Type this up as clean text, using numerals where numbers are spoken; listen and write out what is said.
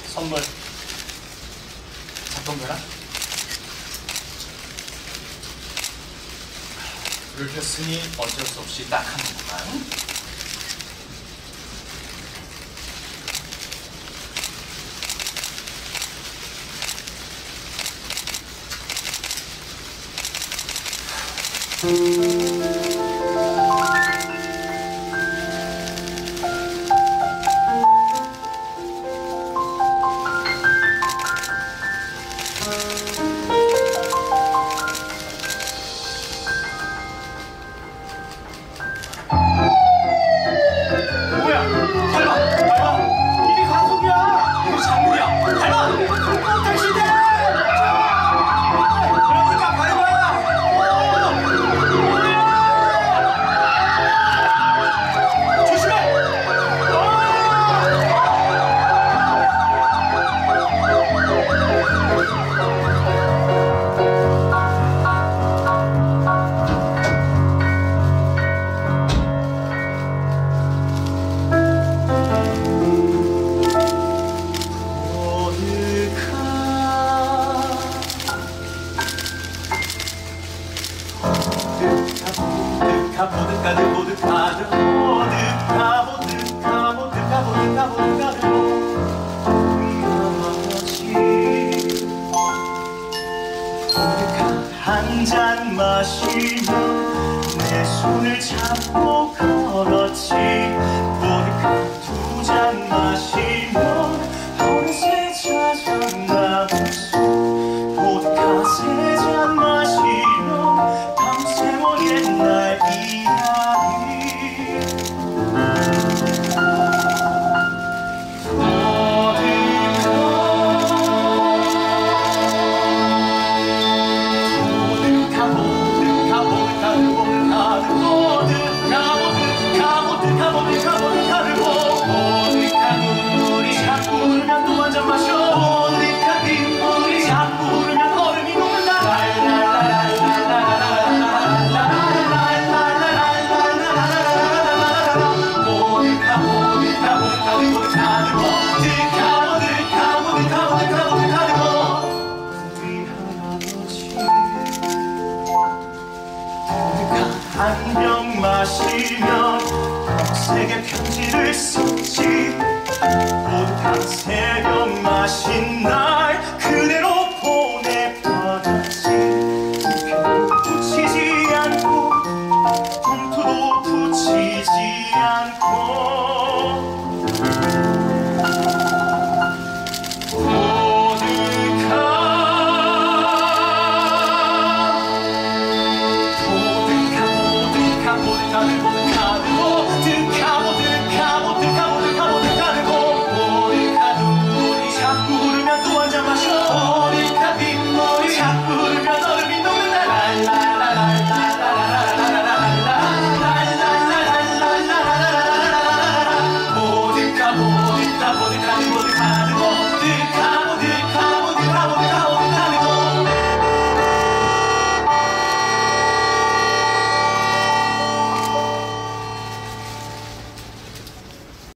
선물 잠깐만. 불을 켰으니 어쩔 수 없이 딱 한 번만. 한 잔 마시면 내 손을 잡고 걸었지. 보드카 두 잔 마시면 어느새 찾아나 보소. 보드카 세 잔 마시면 밤새워 옛날 이야기. 한 병 마시면 검색의 편지를 썼지. 보드카 세 병 마신 나